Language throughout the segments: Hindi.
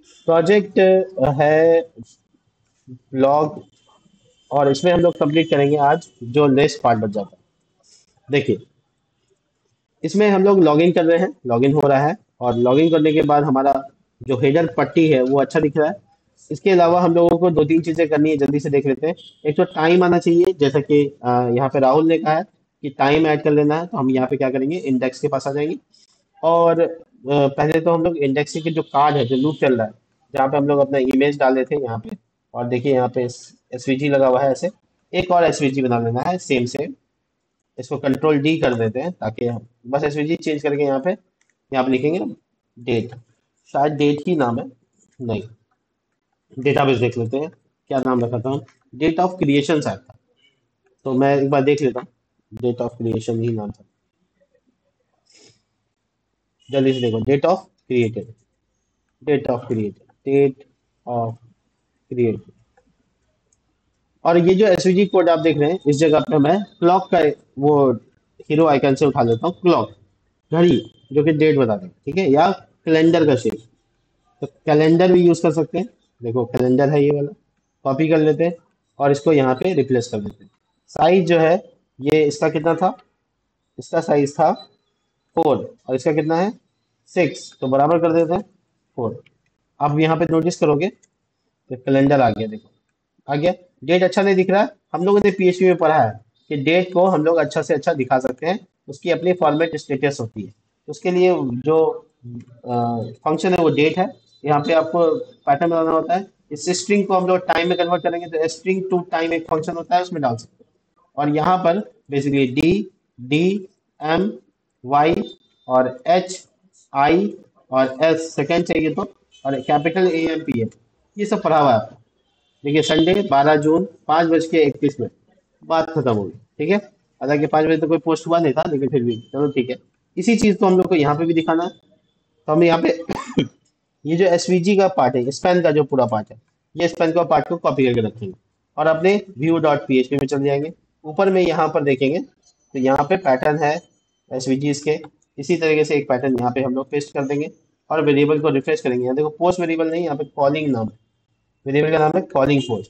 प्रोजेक्ट है ब्लॉग, और इसमें हम लोग कंप्लीट करेंगे आज जो नेक्स्ट पार्ट बच जाता है। देखिए, इसमें हम लोग लॉगिन कर रहे हैं, लॉगिन हो रहा है, और लॉगिन करने के बाद हमारा जो हेडर पट्टी है वो अच्छा दिख रहा है। इसके अलावा हम लोगों को दो तीन चीजें करनी है, जल्दी से देख लेते हैं। एक तो टाइम आना चाहिए, जैसा कि यहाँ पे राहुल ने कहा है कि टाइम ऐड कर लेना है, तो हम यहाँ पे क्या करेंगे, इंडेक्स के पास आ जाएंगे। और पहले तो हम लोग इंडेक्स के जो कार्ड है, जो लूप चल रहा है, जहाँ पे हम लोग अपना इमेज डाले थे यहाँ पे, और देखिए यहाँ पे एसवीजी लगा हुआ है ऐसे। एक और एसवीजी बना लेना है सेम सेम। इसको कंट्रोल डी कर देते हैं ताकि हम बस एसवीजी चेंज करके यहाँ पे लिखेंगे डेट। शायद डेट ही नाम है, नहीं, डेटाबेस देख लेते हैं क्या नाम रखा था हम। डेट ऑफ क्रिएशन शायद था, तो मैं एक बार देख लेता हूँ। डेट ऑफ क्रिएशन ही नाम था। जल्दी से देखो, date of created, date of created, date of created. और ये जो एसवीजी कोड आप देख रहे हैं, इस जगह पे मैं क्लॉक का वो हीरो आइकन से उठा लेता हूँ, क्लॉक, घड़ी, जो कि डेट बता दें, ठीक है, या कैलेंडर का शेप। तो कैलेंडर भी यूज कर सकते हैं। देखो कैलेंडर है ये वाला, कॉपी कर लेते हैं और इसको यहाँ पे रिप्लेस कर देते हैं। साइज जो है, ये इसका कितना था, इसका साइज था 4, और इसका कितना है 6, तो बराबर कर देते हैं 4। अब यहाँ पे नोटिस करोगे तो कैलेंडर आ गया, देखो आ गया। डेट अच्छा नहीं दिख रहा है, हम लोगों ने पीएचपी में पढ़ा है कि डेट को हम लोग अच्छा से अच्छा दिखा सकते हैं, उसकी अपनी फॉर्मेट स्टेटस होती है। उसके लिए जो फंक्शन है वो डेट है। यहाँ पे आपको पैटर्न बनाना होता है। इस स्ट्रिंग को हम लोग टाइम में कन्वर्ट करेंगे, तो स्ट्रिंग टू टाइम एक फंक्शन होता है, उसमें डाल सकते हैं। और यहाँ पर basically D, D, M, Y, और एच, आई, और एस सेकेंड चाहिए तो, और capital A M P M, ये सब पढ़ा हुआ है आपको। देखिए संडे 12 जून 5:31, बात खत्म हो गई, ठीक है। हालांकि 5 बजे तो कोई पोस्ट हुआ नहीं था, लेकिन फिर भी चलो ठीक है। इसी चीज को हम लोग को यहाँ पे भी दिखाना है। तो हम यहाँ पे ये जो एसवीजी का पार्ट है, स्पैन का जो पूरा पार्ट है, ये स्पैन का पार्ट को कॉपी करके रखेंगे और अपने व्यू डॉट पीएचपी में चले जाएंगे। ऊपर में यहाँ पर देखेंगे तो यहाँ पे पैटर्न है एसवीजी के। इसी तरीके से एक पैटर्न यहाँ पे हम लोग पेस्ट कर देंगे, और वेरिएबल को रिफ्रेश करेंगे। यहाँ देखो पोस्ट वेरिएबल नहीं, यहाँ पे कॉलिंग नाम है, वेरिएबल का नाम है कॉलिंग पोस्ट।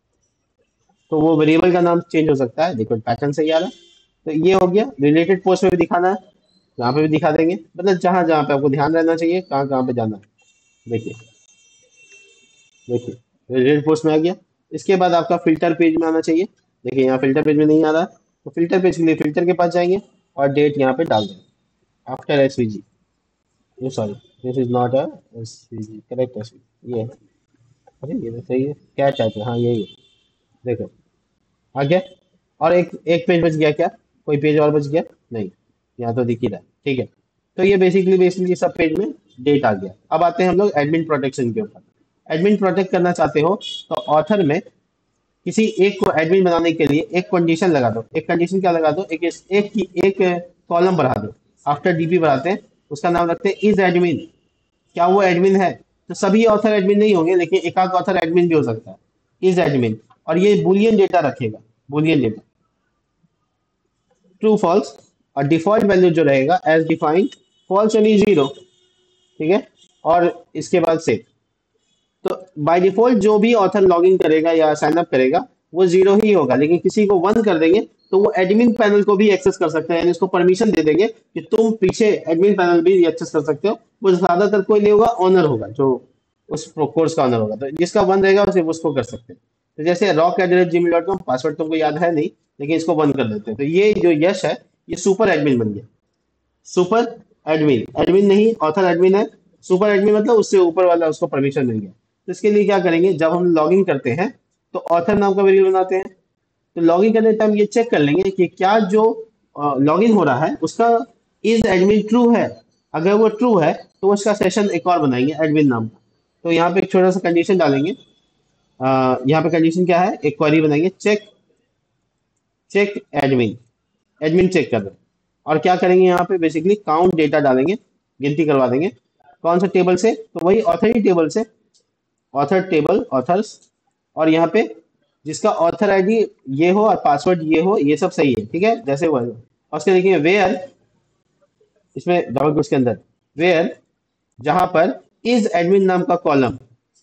तो वो वेरिएबल का नाम चेंज हो सकता है, देखो पैटर्न सही आ रहा है। तो ये हो गया। रिलेटेड पोस्ट में भी दिखाना है, यहाँ पे भी दिखा देंगे, मतलब जहां जहां पे आपको ध्यान रहना चाहिए, कहाँ कहाँ पे जाना है। देखिए, देखिए रिलेटेड पोस्ट में आ गया। इसके बाद आपका फिल्टर पेज में आना चाहिए। देखिए यहाँ फिल्टर पेज में नहीं आ रहा, तो फिल्टर पेज के लिए फिल्टर के पास जाएंगे और डेट यहाँ पे डाल देंगे आफ्टर एसवीजी। ये sorry, this is not a SVG, correct SVG ये है। अरे ये तो सही है, क्या चाहते हैं, हाँ यही है। देखो आ गया। और एक एक पेज बच गया क्या, कोई पेज और बच गया नहीं, यहाँ तो दिख ही रहा है, ठीक है। तो ये बेसिकली बेसिकली सब पेज में डेट आ गया। अब आते हैं हम लोग एडमिन प्रोटेक्शन के ऊपर। एडमिन प्रोटेक्ट करना चाहते हो तो ऑथर में किसी एक को एडमिन बनाने के लिए एक कंडीशन लगा दो। एक कंडीशन क्या लगा दो, एक कॉलम बढ़ा दो। आफ्टर डीपी बढ़ाते हैं, उसका नाम रखते हैं इज एडमिन। क्या वो एडमिन है, तो सभी ऑथर एडमिन नहीं होंगे, लेकिन एक आध ऑथर एडमिन भी हो सकता है, इज एडमिन। और ये बुलियन डेटा रखेगा, बुलियन डेटा ट्रू फॉल्स, और डिफॉल्ट वैल्यू जो रहेगा एज डिफाइंड फॉल्स यानी 0, ठीक है। और इसके बाद से, तो बाय डिफॉल्ट जो भी ऑथर लॉगिन करेगा या साइन अप करेगा वो 0 ही होगा, लेकिन किसी को 1 कर देंगे तो वो एडमिन पैनल को भी एक्सेस कर सकते हैं, यानी उसको परमिशन दे देंगे कि तुम पीछे एडमिन पैनल भी एक्सेस कर सकते हो। वो ज्यादातर कोई नहीं होगा, ऑनर होगा, जो उस कोर्स का ऑनर होगा, तो जिसका 1 रहेगा सिर्फ उसको कर सकते हैं। तो जैसे rock@gmail.com, पासवर्ड तुमको याद है नहीं, लेकिन इसको 1 कर देते हैं, तो ये जो यश है ये सुपर एडमिन बन गया। सुपर एडमिन, एडमिन नहीं ऑथर एडमिन है। सुपर एडमिन मतलब उससे ऊपर वाला, उसको परमिशन मिल गया। तो इसके लिए क्या करेंगे, जब हम लॉगिन करते हैं तो ऑथर नाम का वेरिएबल बनाते हैं। तो लॉगिन करने टाइम ये चेक कर लेंगे कि क्या जो लॉगिन हो रहा है उसका इज एडमिन ट्रू है। अगर वो ट्रू है तो उसका सेशन एक और बनाएंगे एडमिन नाम का। तो यहाँ पे एक छोटा सा कंडीशन डालेंगे। यहाँ पे कंडीशन क्या है, एक क्वेरी बनाएंगे, check, check admin, admin check कर रहे हैं। और क्या करेंगे, यहाँ पे बेसिकली काउंट डेटा डालेंगे, गिनती करवा देंगे। कौन सा टेबल से, तो वही ऑथर ही टेबल से, ऑथर टेबल, ऑथर्स। और यहाँ पे जिसका ऑथर आईडी ये हो और पासवर्ड ये हो, ये सब सही है, ठीक है, जैसे वो है। और उसके देखिए वेयर, इसमें डबल कोट्स के अंदर वेयर, जहां पर इज एडमिन नाम का कॉलम,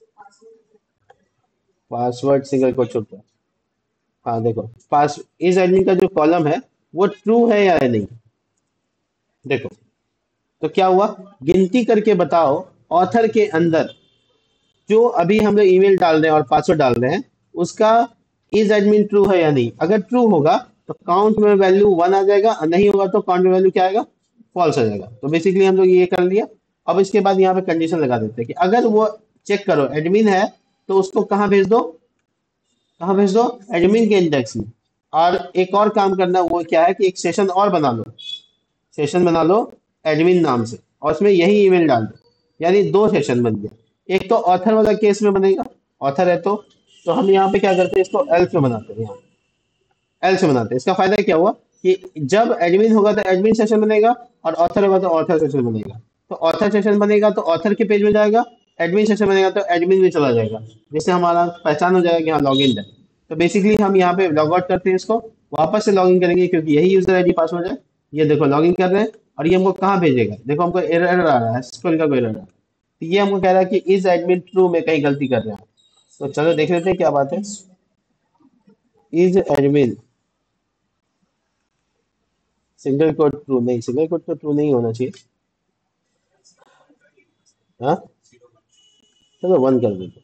पासवर्ड सिंगल कोट छुपता है। हाँ देखो, पास इज एडमिन का जो कॉलम है वो ट्रू है या नहीं। देखो, तो क्या हुआ, गिनती करके बताओ ऑथर के अंदर जो अभी हम लोग ईमेल डाल रहे हैं और पासवर्ड डाल रहे हैं उसका इज एडमिन ट्रू है या नहीं। अगर ट्रू होगा तो काउंट में वैल्यू 1 आ जाएगा, और नहीं होगा तो काउंट में वैल्यू क्या आएगा, फॉल्स आ जाएगा। तो बेसिकली हम लोग ये कर लिया। अब इसके बाद यहाँ पे कंडीशन लगा देते हैं कि अगर वो चेक करो एडमिन है तो उसको कहाँ भेज दो, कहाँ भेज दो, एडमिन के इंडेक्स में। और एक और काम करना, वो क्या है कि एक सेशन और बना लो, सेशन बना लो एडमिन नाम से, और उसमें यही ईमेल डाल दो। यानी दो सेशन बन गया। एक तो ऑथर वाला केस में बनेगा, ऑथर है तो हम यहाँ पे क्या करते हैं, इसको एल्स में बनाते हैं। यहाँ एल्स में बनाते हैं। इसका फायदा क्या हुआ कि जब एडमिन होगा तो एडमिन सेशन बनेगा, और ऑथर होगा तो ऑथर सेशन बनेगा। तो ऑथर सेशन बनेगा तो ऑथर के पेज में जाएगा, एडमिन सेशन बनेगा तो एडमिन में चला जाएगा, जिससे हमारा पहचान हो जाएगा कि हाँ लॉग इन है। तो बेसिकली हम यहाँ पे लॉग आउट करते हैं, इसको वापस से लॉग इन करेंगे क्योंकि यही यूजर आईडी पासवर्ड है। ये देखो लॉग इन कर रहे हैं, और ये हमको कहाँ भेजेगा, देखो हमको एरर आ रहा है, स्क्रोल का कोई एरर आ रहा है। तो ये हमको कह रहा है कि इज एडमिन ट्रू में कहीं गलती कर रहे हैं। तो चलो देख लेते हैं क्या बात है। Is admin single code true नहीं, सिंगल कोड तो ट्रू नहीं होना चाहिए। हाँ, चलो 1 कर देते,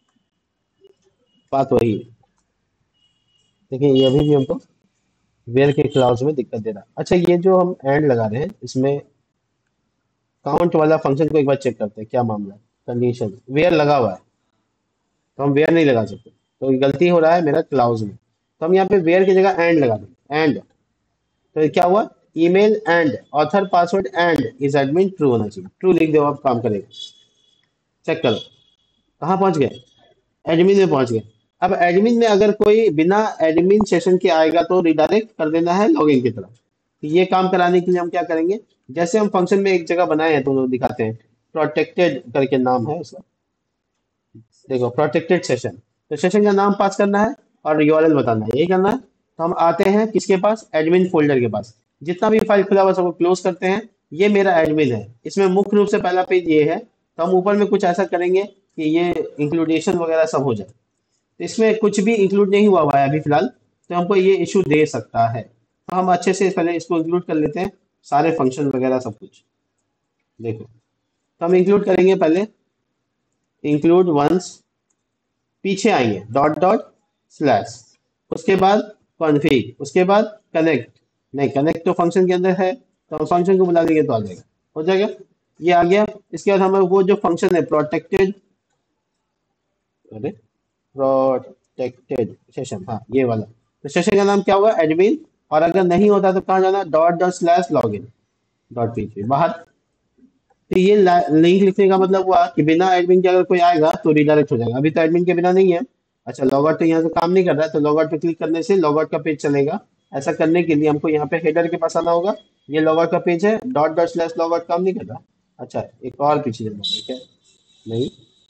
बात वही है। लेकिन ये अभी भी हमको वेयर के क्लाउज में दिक्कत दे रहा है। अच्छा, ये जो हम एंड लगा रहे हैं इसमें काउंट वाला फंक्शन को एक बार चेक करते हैं क्या मामला है। कंडीशन वेयर लगा हुआ है, तो हम वेयर नहीं लगा सकते, तो ये गलती हो रहा है मेरा क्लाउज में। तो हम यहाँ पे वेयर की जगह एंड लगा दें, एंड। तो ये क्या हुआ, email and author password and is admin true होना चाहिए। ट्रू लिख दो, अब काम करेगा। चेक करो कहाँ पहुंच गए, एडमिन में पहुंच गए। अब एडमिन में अगर कोई बिना एडमिन सेशन के आएगा तो रिडायरेक्ट कर देना है लॉगिन की तरफ। तो ये काम कराने के लिए हम क्या करेंगे, जैसे हम फंक्शन में एक जगह बनाए हैं तो वो दिखाते हैं, प्रोटेक्टेड करके नाम है उसका। देखो प्रोटेक्टेड सेशन, तो सेशन का नाम पास करना है और यूआरएल बताना है, यही करना है। तो हम आते हैं किसके पास, एडमिन फोल्डर के पास। जितना भी फाइल खुला हुआ सबको क्लोज करते हैं। ये मेरा एडमिन है, इसमें मुख्य रूप से पहला पेज ये है। तो हम ऊपर में कुछ ऐसा करेंगे कि ये इंक्लूडेशन वगैरह सब हो जाए। तो इसमें कुछ भी इंक्लूड नहीं हुआ हुआ है अभी फिलहाल, तो हमको ये इशू दे सकता है। तो हम अच्छे से पहले इसको इंक्लूड कर लेते हैं, सारे फंक्शन वगैरह सब कुछ। देखो, तो हम इंक्लूड करेंगे पहले, इंक्लूड वंस, पीछे आएंगे डॉट डॉट स्लैश, उसके बाद कॉन्फ़िग, उसके बाद कनेक्ट। नहीं, कनेक्ट तो फंक्शन के अंदर है, तो फंक्शन को बुला देंगे तो आ जाएगा, हो जाएगा। ये आ गया। इसके बाद हमें वो जो फंक्शन है प्रोटेक्टेड, अरे प्रोटेक्टेड सेशन, हाँ ये वाला। तो सेशन का नाम क्या होगा, एडमिन। और अगर नहीं होता तो कहाँ जाना, dot dot slash log in dot PHP बाहर। तो ये लिंक लिखने का मतलब हुआ कि बिना एडमिन के अगर कोई आएगा तो रिडायरेक्ट हो जाएगा। अभी तो एडमिन के बिना नहीं है। अच्छा, लॉग आउट तो यहाँ से काम नहीं कर रहा है, तो लॉग आउट पे क्लिक करने से लॉग आउट का पेज चलेगा। ऐसा करने के लिए हमको यहाँ पे हेडर के पास आना होगा। ये लॉग आउट का पेज है, dot dot slash log out काम नहीं कर रहा। अच्छा, एक और पीछे जाना है क्या, नहीं,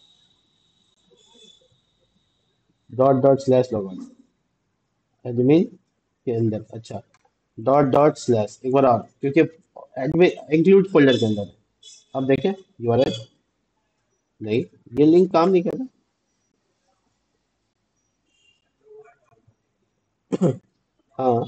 dot dot slash log out admin के अंदर। अच्छा, डॉट डॉट स्लैश एक बार और, क्योंकि एडमिन इंक्लूड फोल्डर के अंदर है। अब देखें यूआरएल, नहीं, ये लिंक काम नहीं कर रहा। हाँ,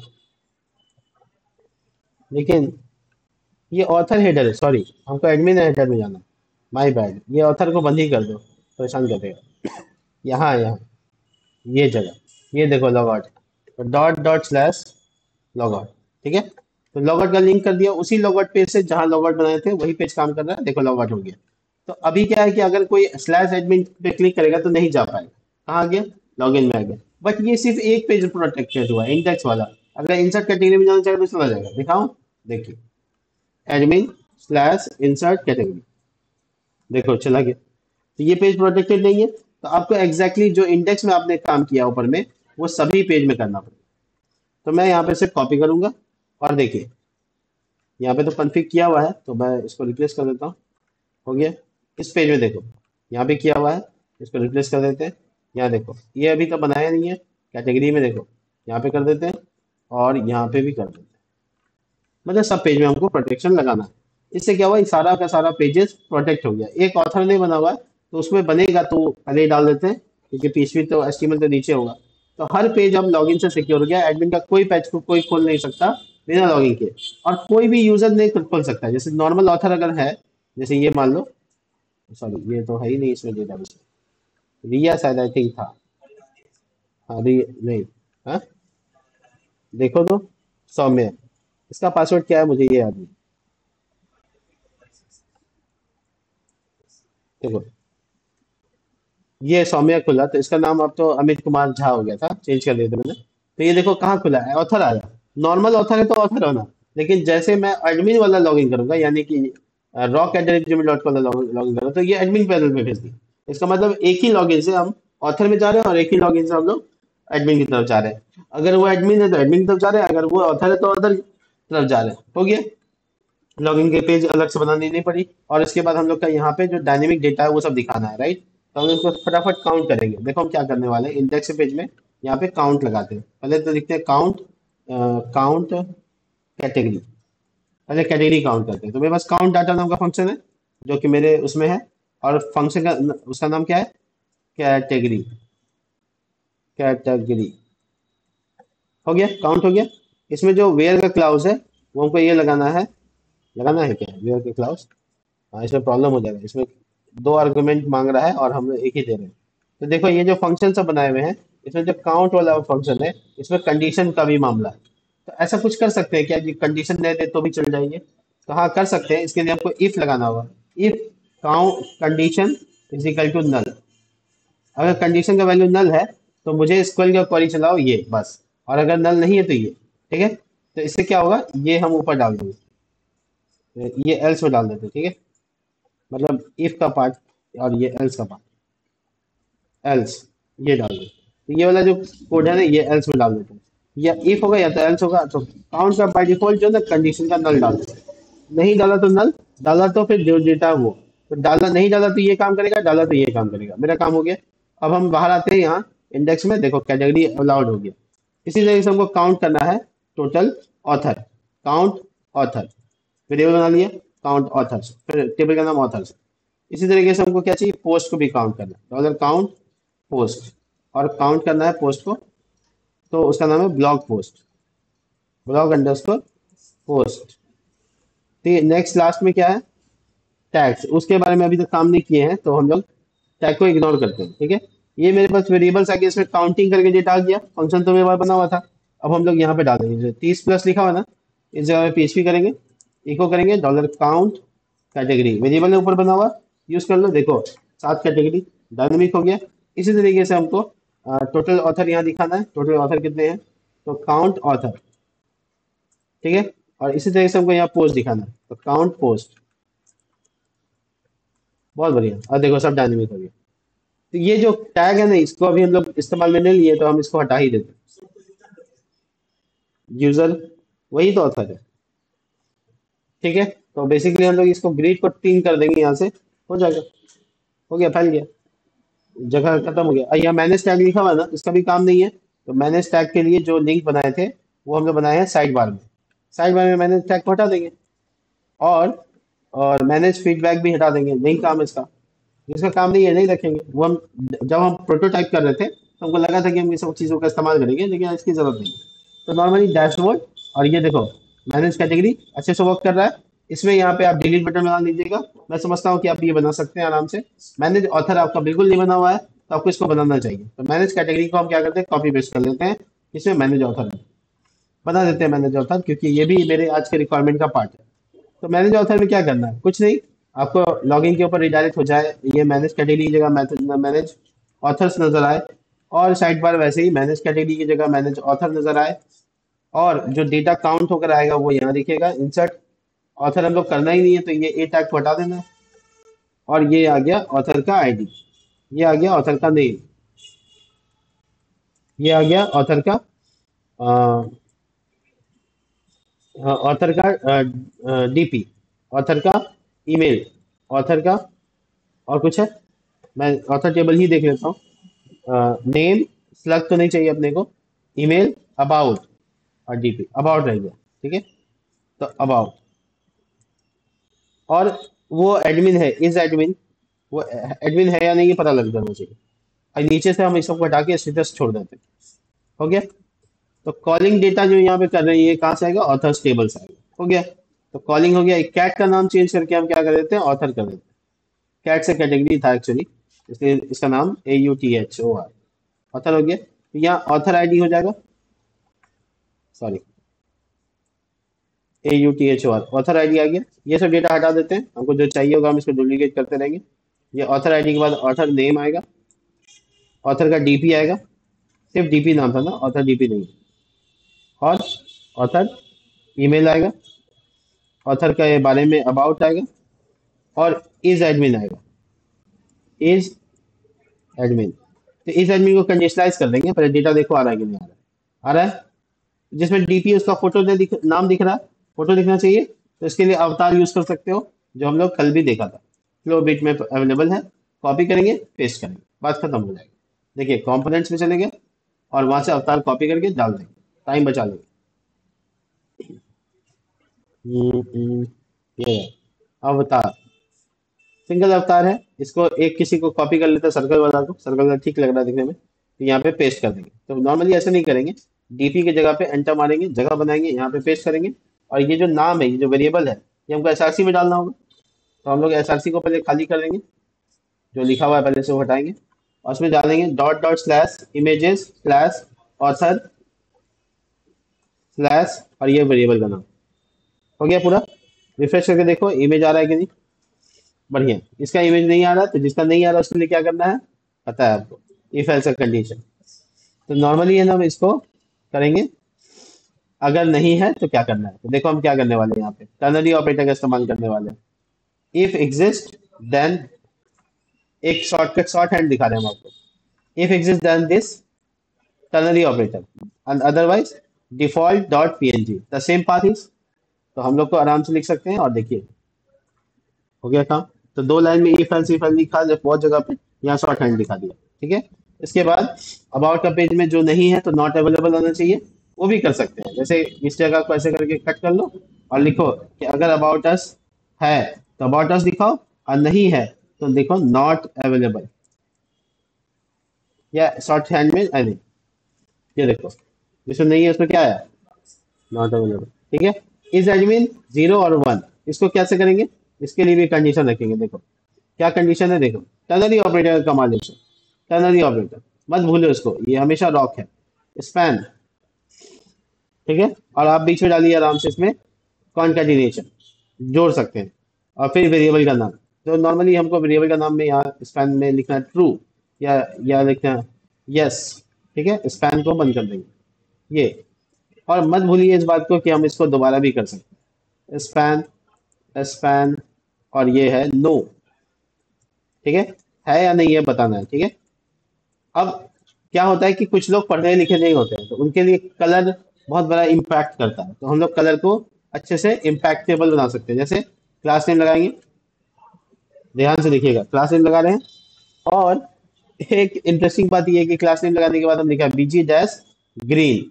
लेकिन ये ऑथर हेडर है, सॉरी, हमको एडमिन हेडर में जाना। माय बैड, ये ऑथर को बंद ही कर दो, परेशान कर देगा। यहाँ यहाँ ये जगह, ये देखो लॉग आउट, तो dot dot slash log out. ठीक है, तो लॉग आउट का लिंक कर दिया, उसी लॉग आउट पेज से जहाँ लॉग आउट बनाए थे वही पेज काम कर रहा है। देखो लॉग आउट हो गया। तो अभी क्या है कि अगर कोई स्लैश एडमिन पे क्लिक करेगा तो नहीं जा पाएगा। कहाँ गया, लॉग इन में आ गया। बट ये सिर्फ एक पेज प्रोटेक्टेड हुआ है, इंडेक्स वाला। अगर इंसर्ट कैटेगरी में जाना चाहे तो चला जाएगा, दिखाऊं, देखिए एडमिन स्लैश इंसर्ट कैटेगरी, देखो चला गया। तो ये पेज प्रोटेक्टेड नहीं है, तो आपको एग्जैक्टली जो इंडेक्स में आपने काम किया ऊपर में वो सभी पेज में करना पड़ेगा। तो मैं यहाँ पे से कॉपी करूंगा, और देखिए यहाँ पे तो कॉन्फ़िग किया हुआ है, तो मैं इसको रिप्लेस कर देता हूँ। हो गया। इस पेज में देखो, यहाँ पे किया हुआ है, इसको रिप्लेस कर देते हैं। यहाँ देखो, ये अभी तो बनाया नहीं है, कैटेगरी में देखो, यहाँ पे कर देते हैं, और यहाँ पे भी कर देते हैं। मतलब सब पेज में हमको प्रोटेक्शन लगाना है। इससे क्या हुआ, ये सारा का सारा पेजेस प्रोटेक्ट हो गया। एक ऑथर नहीं बना हुआ है, तो उसमें बनेगा तो पहले ही डाल देते हैं, क्योंकि पीएचपी तो एचटीएमएल तो नीचे होगा। तो हर पेज अब लॉगिन से सिक्योर हो गया, एडमिन का कोई पेज को कोई खोल नहीं सकता बिना लॉगिन के। और कोई भी यूजर नहीं खोल सकता। जैसे नॉर्मल ऑथर अगर है, जैसे ये मान लो, सॉरी ये तो है ही नहीं इसमें डेटाबेस। रिया शायद आई थिंक था। हाँ नहीं। हाँ, देखो तो, सौम्य। इसका पासवर्ड क्या है मुझे ये याद नहीं। देखो, ये सौम्य खुला, तो इसका नाम अब तो अमित कुमार झा हो गया था, चेंज कर दिया था मैंने। तो ये देखो कहाँ खुला है, ऑथर आया। नॉर्मल ऑथर है तो ऑथर होना। लेकिन जैसे मैं एडमिन वाला लॉगिन करूंगा, यानी कि rock@gmail.com वाला लॉगिन करूंगा, तो ये एडमिन पैनल पे भेज दी। इसका मतलब एक ही लॉगिन से हम ऑथर में जा रहे हैं, और एक ही लॉगिन से हम लोग एडमिन की तरफ जा रहे हैं। अगर वो एडमिन है तो एडमिन की तरफ जा रहे हैं, अगर वो ऑथर है तो ऑथर की तरफ जा रहे हैं। हो गया, लॉगिन के पेज अलग से बनानी नहीं पड़ी। और इसके बाद हम लोग का यहाँ पे जो डायनेमिक डेटा है वो सब दिखाना है, राइट। तो हम लोग इसको फटाफट काउंट करेंगे। देखो हम क्या करने वाले हैं, इंडेक्स पेज में यहाँ पे काउंट लगाते हैं। पहले तो लिखते हैं काउंट, काउंट कैटेगरी। पहले कैटेगरी काउंट करते हैं। तो मेरे पास काउंट डाटा नाम का फंक्शन है, जो कि मेरे उसमें है। और फंक्शन का उसका नाम क्या है, कैटेगरी। कैटेगरी हो गया, काउंट हो गया। इसमें जो वेयर का क्लाउज है, वो हमको ये लगाना है। लगाना है क्या वेयर का क्लाउज? हाँ, इसमें प्रॉब्लम हो जाएगा। इसमें दो आर्गुमेंट मांग रहा है और हम लोग एक ही दे रहे हैं। तो देखो ये जो फंक्शन सब बनाए हुए हैं, इसमें जो काउंट वाला फंक्शन है, इसमें कंडीशन का भी मामला है। तो ऐसा कुछ कर सकते हैं क्या, जी कंडीशन दे दे तो भी चल जाएंगे? तो हाँ, कर सकते हैं। इसके लिए आपको इफ लगाना होगा। If count condition is equal to null. अगर कंडीशन का वैल्यू नल है, तो मुझे स्क्वेल का क्वेरी चलाओ ये बस। और अगर नल नहीं है तो ये। ठीक है, तो इससे क्या होगा, ये हम ऊपर डाल देंगे, ये एल्स में डाल देते हैं। ठीक है, मतलब इफ का पार्ट और ये एल्स का पार्ट। एल्स ये डाल दो, तो ये वाला जो कोड है ना, ये एल्स में डाल देते हैं। या इफ होगा या तो एल्स होगा। तो काउंट का बाय डिफॉल्ट जो है ना, कंडीशन का नल डाल दो। नहीं डाला तो नल, डाला तो फिर जो डेटा है वो। तो डाला नहीं डाला तो ये काम करेगा, डाला तो ये काम करेगा। मेरा काम हो गया। अब हम बाहर आते हैं यहाँ इंडेक्स में, देखो कैटेगरी अलाउड हो गया। इसी तरीके से हमको काउंट करना है total author. Count author, variable बना लिया, काउंट ऑथर्स, फिर टेबल का नाम ऑथर्स। इसी तरीके से हमको क्या चाहिए, पोस्ट को भी काउंट करना है। डॉलर काउंट पोस्ट, और काउंट करना है पोस्ट को। तो उसका नाम है blog post, blog underscore post. ठीक है, नेक्स्ट लास्ट में क्या है, टैग्स। उसके बारे में अभी तक काम नहीं किए हैं, तो हम लोग टैग को इग्नोर करते हैं। ठीक है, ये मेरे पास वेरिएबल्स आके इसमें काउंटिंग करके डेटा आ गया। फंक्शन तो मेरे पास बना हुआ था। अब हम लोग यहाँ पे डालेंगे जो 30+ लिखा हुआ है ना, इस जगह पे पीएचपी करेंगे, इको करेंगे डॉलर काउंट कैटेगरी। वेरिएबल है ऊपर बना हुआ, यूज कर लो। देखो 7 कैटेगरी डायनेमिक हो गया। इसी तरीके से हमको टोटल ऑथर यहाँ दिखाना है। टोटल ऑथर कितने हैं, तो काउंट ऑथर। ठीक है, और इसी तरीके से हमको यहाँ पोस्ट दिखाना है, तो काउंट पोस्ट। बहुत बढ़िया, और देखो सब डायनेमिक हो गया। तो ये जो टैग है ना, इसको अभी हम लोग इस्तेमाल में नहीं लिए, तो हम इसको हटा ही देते हैं। यूजर वही तो ऑथर है। ठीक है, तो बेसिकली हम लोग इसको ग्रीड को 3 कर देंगे यहाँ से, हो जाएगा। हो गया, फैल गया, जगह खत्म हो गया। और यहाँ मैनेज टैग लिखा हुआ है ना, इसका भी काम नहीं है। तो मैनेज टैग के लिए जो लिंक बनाए थे, वो हम लोग बनाए हैं साइड बार में। साइड बार में मैनेज टैग को हटा देंगे। और और मैनेज फीडबैक भी हटा देंगे, नहीं काम इसका। जिसका काम नहीं है नहीं रखेंगे। वो हम जब हम प्रोटोटाइप कर रहे थे, तो हमको लगा था कि हम ये सब चीज़ों का इस्तेमाल करेंगे, लेकिन इसकी जरूरत नहीं है। तो नॉर्मली डैशबोर्ड, और ये देखो मैनेज कैटेगरी अच्छे से वर्क कर रहा है। इसमें यहाँ पे आप डिलीट बटन बना लीजिएगा। मैं समझता हूँ कि आप ये बना सकते हैं आराम से। मैनेज ऑथर आपका बिल्कुल नहीं बना हुआ है, तो आपको इसको बनाना चाहिए। तो मैनेज कैटेगरी को हम क्या करते हैं, कॉपी पेस्ट कर लेते हैं, इसमें मैनेज ऑथर बना देते हैं। मैनेज ऑथर, क्योंकि ये भी मेरे आज के रिक्वायरमेंट का पार्ट है। तो मैनेज ऑथर में क्या करना है, कुछ नहीं। आपको लॉगिन के ऊपर रिडायरेक्ट हो जाए, ये मैनेज कैटेगरी की जगह मैनेज ऑथर्स नजर आए। और साइड बार वैसे ही मैनेज कैटेगरी की जगह मैनेज ऑथर नजर आए। और जो डेटा काउंट होकर आएगा वो यहाँ दिखेगा। इंसर्ट ऑथर हम लोग करना ही नहीं है, तो ये ए टैग को हटा देना है। और ये आ गया ऑथर का आईडी, ये आ गया ऑथर का नेम, ये आ गया ऑथर का ऑथर का डीपी, ऑथर का ईमेल, ऑथर का, और कुछ है? मैं ऑथर टेबल ही देख लेता हूँ। नेम स्लग तो नहीं चाहिए अपने को। ईमेल, अबाउट, और डीपी। अबाउट रह गया। ठीक है, तो अबाउट, और वो एडमिन है, इज एडमिन, वो एडमिन है या नहीं ये पता लग जाना चाहिए। और नीचे से हम इस सबको हटा के स्टेटस छोड़ देते हैं। हो गया। तो कॉलिंग डेटा जो यहाँ पे कर रहे हैं ये कहाँ से आएगा, ऑथर्स टेबल से आएगा। हो गया। तो कॉलिंग हो गया। एक कैट का नाम चेंज करके हम क्या कर देते हैं, ऑथर कर देते हैं। कैट से कैटेगरी था एक्चुअली, इसलिए इसका नाम AUTHOR, ऑथर हो गया। तो यहाँ ऑथर आईडी हो जाएगा, सॉरी AUTHOR, ऑथर आईडी आ गया। ये सब डेटा हटा देते हैं, हमको जो चाहिए होगा हम इसको डुप्लीकेट करते रहेंगे। ये ऑथर आईडी के बाद ऑथर नेम आएगा, ऑथर का DP आएगा, सिर्फ DP नाम था ना, ऑथर DP नहीं है। और ऑथर ईमेल आएगा, ऑथर के बारे में अबाउट आएगा, और इज एडमिन आएगा, इज एडमिन। तो इज एडमिन को कंडीशनलाइज कर देंगे। पहले डेटा देखो आ रहा है कि नहीं आ रहा है। आ रहा है, जिसमें DP उसका फोटो नाम दिख रहा है, फोटो दिखना चाहिए। तो इसके लिए अवतार यूज कर सकते हो, जो हम लोग कल भी देखा था, फ्लो बिट में अवेलेबल है। कॉपी करेंगे, पेस्ट करेंगे, बात खत्म हो जाएगी। देखिए कंपोनेंट्स में चलेंगे और वहां से अवतार कॉपी करके डाल देंगे, टाइम बचा लेंगे। ये है अवतार, सिंगल अवतार है। इसको एक किसी को कॉपी कर लेते हैं, सर्कल वाला को, सर्कल वाला ठीक लग रहा है दिखने में, तो यहाँ पे पेस्ट कर देंगे। तो नॉर्मली ऐसे नहीं करेंगे, DP की जगह पे एंटर मारेंगे, जगह बनाएंगे, यहाँ पे पेस्ट करेंगे। और ये जो नाम है, ये जो वेरिएबल है, ये हमको SRC में डालना होगा। तो हम लोग SRC को पहले खाली कर लेंगे, जो लिखा हुआ है पहले से वो हटाएंगे, और उसमें डालेंगे dot dot slash images slash author slash, और ये वेरिएबल का नाम। हो गया पूरा। रिफ्रेश करके देखो इमेज आ रहा है कि नहीं। बढ़िया। इसका इमेज नहीं आ रहा, तो जिसका नहीं आ रहा उसके लिए क्या करना है पता है आपको, इफ एल्स कंडीशन। तो नॉर्मली है ना, हम इसको करेंगे। अगर नहीं है तो क्या करना है, तो देखो हम क्या करने वाले हैं, यहाँ पे टर्नरी ऑपरेटर का इस्तेमाल करने वाले हैं। इफ एग्जिस्ट देन, एक शॉर्टकट शॉर्ट हैंड दिखा रहे हैं हम आपको। If exist then this ternary operator, and otherwise default dot PNG the same path is. तो हम लोग को आराम से लिख सकते हैं। और देखिए हो गया काम। तो दो लाइन में इफ एल्स लिखा जब बहुत जगह पे, यहाँ शॉर्ट हैंड दिखा दिया। ठीक है। इसके बाद अबाउट का पेज में जो नहीं है तो नॉट अवेलेबल होना चाहिए, वो भी कर सकते हैं। जैसे इस जगह को ऐसे करके कट कर लो और लिखो कि अगर अबाउट अस है तो अबाउट अस दिखाओ, और नहीं है तो देखो नॉट अवेलेबल, या शॉर्ट हैंड में नहीं, ये देखो जिसमें नहीं है उसमें क्या है, नॉट अवेलेबल। ठीक है। इज एडमिन 0 और 1, इसको कैसे करेंगे, इसके लिए भी कंडीशन रखेंगे। देखो क्या कंडीशन है, देखो टर्नरी ऑपरेटर का मान लीजिए, टर्नरी ऑपरेटर मत भूलो उसको, ये हमेशा रॉक है। स्पैन, ठीक है। और आप बीच में डालिए आराम से इसमें कॉन्केटिनेशन, जोड़ सकते हैं। और फिर वेरिएबल का नाम, तो नॉर्मली हमको वेरिएबल का नाम में यहाँ स्पैन में लिखना है ट्रू, या लिखना है यस। ठीक है। स्पैन को बंद कर देंगे ये। और मत भूलिए इस बात को कि हम इसको दोबारा भी कर सकते हैं, स्पैन स्पैन, और ये है नो। ठीक है या नहीं ये बताना है। ठीक है। अब क्या होता है कि कुछ लोग पढ़े लिखे नहीं होते हैं, तो उनके लिए कलर बहुत बड़ा इम्पैक्ट करता है। तो हम लोग कलर को अच्छे से इम्पैक्टेबल बना सकते हैं। जैसे क्लास नेम लगाएंगे, ध्यान से देखिएगा, क्लास नेम लगा रहे हैं। और एक इंटरेस्टिंग बात यह है कि क्लास नेम लगाने के बाद हम लिखा BG डैश ग्रीन,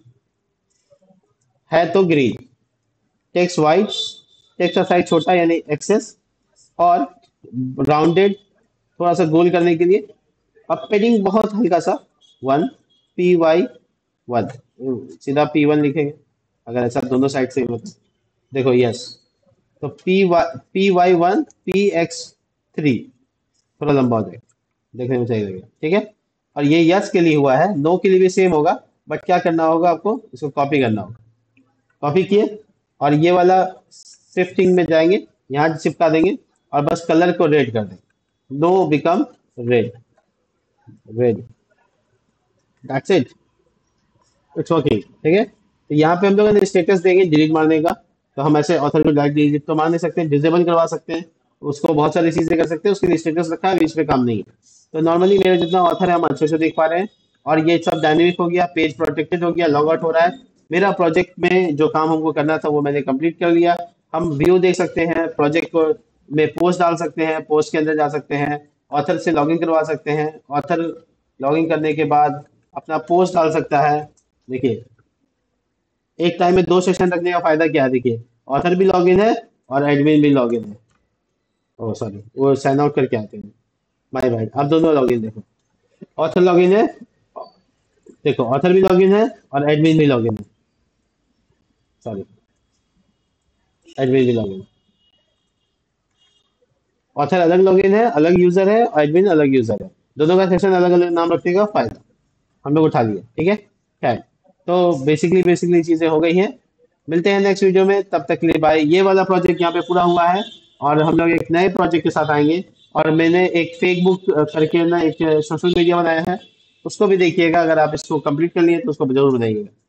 है तो ग्रीन, टेक्स्ट वाइट, टेक्स्ट का साइज छोटा यानी एक्सेस, और राउंडेड थोड़ा सा गोल करने के लिए। अब पेडिंग बहुत हल्का सा 1 PY 1, सीधा P1 लिखेंगे अगर ऐसा दोनों साइड से मतलब। देखो यस, तो PY1 PX3 थोड़ा लंबा हो जाएगा, देखने में सही लगेगा। ठीक है। और ये यस के लिए हुआ है, नो के लिए भी सेम होगा, बट क्या करना होगा आपको, इसको कॉपी करना होगा। कॉपी किए और ये वाला शिफ्टिंग में जाएंगे, यहाँ चिपका देंगे और बस कलर को रेड कर देंगे, no become red, red, that's it, it's working. ठीक है। तो यहाँ पे हम लोगों ने स्टेटस देंगे डिलीट मारने का, तो हम ऐसे ऑथर को डायरेक्ट डिलीट तो मार नहीं सकते, डिसेबल करवा सकते हैं, उसको बहुत सारी चीजें कर सकते हैं, उसके लिए स्टेटस रखा है, बीच में काम नहीं है। तो नॉर्मली मेरा जितना ऑथर है हम अच्छे से देख पा रहे हैं। और ये सब डायनेमिक हो गया, पेज प्रोटेक्टेड हो गया, लॉग आउट हो रहा है। मेरा प्रोजेक्ट में जो काम हमको करना था वो मैंने कंप्लीट कर लिया। हम व्यू देख सकते हैं, प्रोजेक्ट को में पोस्ट डाल सकते हैं, पोस्ट के अंदर जा सकते हैं, ऑथर से लॉगिन करवा सकते हैं, ऑथर लॉगिन करने के बाद अपना पोस्ट डाल सकता है। देखिए एक टाइम में दो सेशन रखने का फायदा क्या है, देखिए ऑथर भी लॉगिन है और एडमिन भी लॉगिन है। ओ सॉरी, वो साइन आउट करके आते हैं। My bad. अब दोनों लॉगिन देखो, ऑथर लॉगिन है, देखो ऑथर भी लॉगिन है और एडमिन भी लॉगिन है। सॉरी, एडमिन भी लॉगिन। ऑथर अलग लॉगिन है, अलग यूजर है, और एडमिन अलग यूजर है। दोनों का सेशन अलग अलग नाम रखने का फायदा हम लोग उठा लिए, ठीक है। खैर, तो बेसिकली चीजें हो गई हैं। मिलते हैं नेक्स्ट वीडियो में, तब तक के लिए बाय। ये वाला प्रोजेक्ट यहाँ पे पूरा हुआ है, और हम लोग एक नए प्रोजेक्ट के साथ आएंगे। और मैंने एक फेक बुक करके ना एक सोशल मीडिया बनाया है, उसको भी देखिएगा। अगर आप इसको कंप्लीट कर लिए तो उसको जरूर बनाइएगा।